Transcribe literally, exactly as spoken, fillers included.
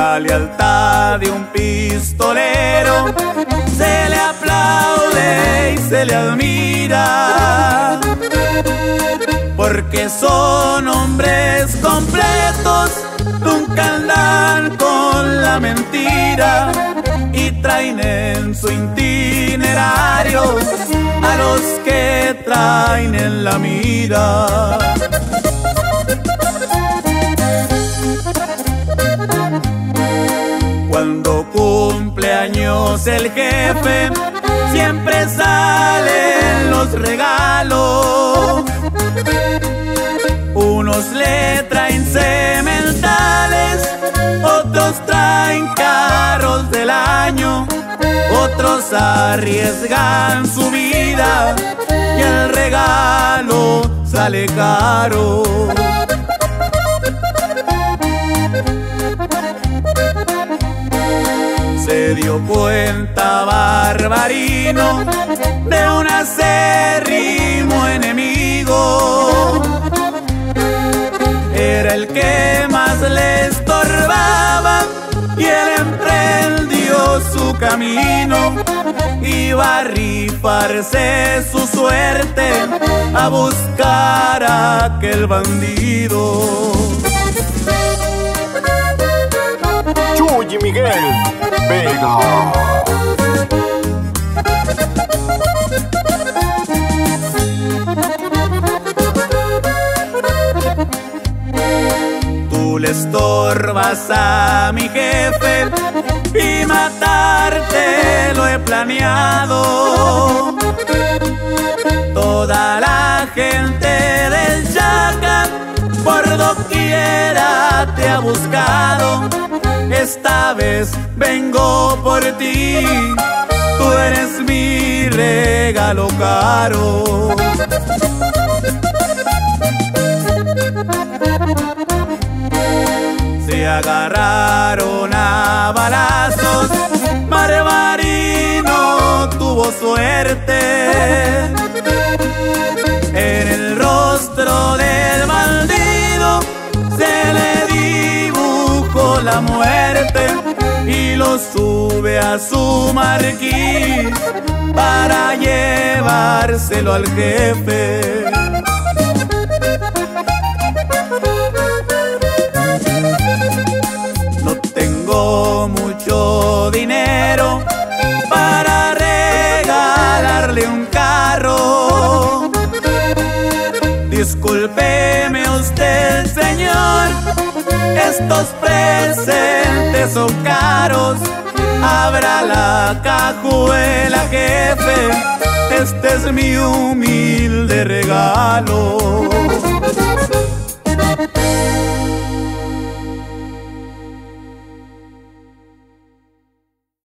la lealtad de un pistolero se le aplaude y se le admira, porque son hombres completos, nunca andan con la mentira y traen en su itinerario a los que traen en la mira. Cuando cumple años el jefe, siempre salen los regalos. Unos le traen sementales, otros traen carros del año, otros arriesgan su vida y el regalo sale caro. Se dio cuenta Barbarino de un acérrimo enemigo. Era el que más le estorbaba y él emprendió su camino. Iba a rifarse su suerte a buscar a aquel bandido. Chuy Miguel Vega. Tú le estorbas a mi jefe y matarte lo he planeado. Toda la gente del Yaca por doquiera te ha buscado. Esta vez vengo por ti, tú eres mi regalo caro. Se agarraron a balazos, Barbarino tuvo suerte. En el rostro del bandido se le dibujó la muerte y lo sube a su marquís para llevárselo al jefe. No tengo mucho dinero para regalarle un carro. Discúlpeme usted, señor, estos presentes son caros. Abra la cajuela, jefe, este es mi humilde regalo.